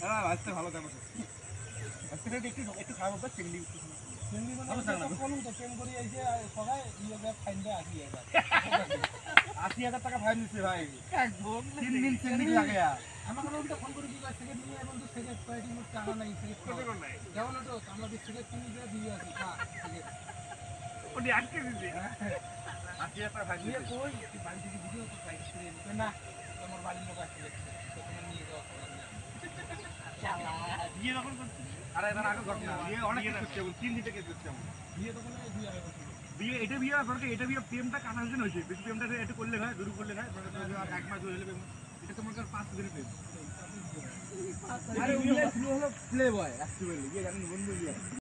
হ্যাঁ আজকে ভালো দাম আছে আজকে একটু খারাপ হবে চিংড়ি চিংড়ি মানে বলুন তো প্রেম করি এই যে সবাই ফাইন দেয় ৮০,০০০ টাকা ফাইন দিচ্ছে ভাই একদম 3 দিন চিংড়ি লাগে আমাকে ওটা ফোন করে দিবা সেকেন্ড নিয়ে এবং তো সেকেন্ড কোয়ালিটি মোট টাকা নাই সেকেন্ড কত কোন নাই যেমন তো আমরা সেকেন্ড কিনে দিয়ে আসি হ্যাঁ সেকেন্ড ওটি আটকে দিছে ৮০,০০০ টাকা ফাইন দিয়ে কই বাড়ি থেকে ভিডিও তো প্রাইস করে দিবে না তোমার বাড়ির লোক আসছে তখন নিয়ে যাওয়া বিয়ে যখন করছিস আরে এবার আগে ঘটনা বিয়ে অনেক কিছু করছে 3 দিন থেকে করছে বিয়ে তখন বিয়ে হয় বিয়ে এটা বিয়ে করতে এটা বিয়ে প্রেমটা কাটার জন্য হইছে বেশি প্রেমটা একটু করলে হয় দুরু করলে হয় এক মাস হয়ে গেলে এটা তোমার কাছে 5 দিনের প্রেম আরে ওই হলো প্লে বয় অ্যাকচুয়ালি ইয়ে জানেন বন্ধু ইয়ে